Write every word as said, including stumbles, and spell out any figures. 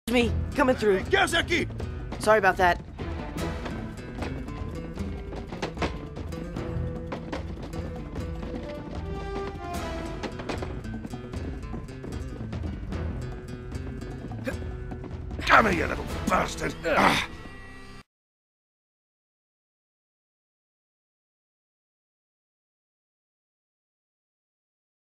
Me, coming through. Kazaki! Sorry about that. Come here, you little bastard! Ah.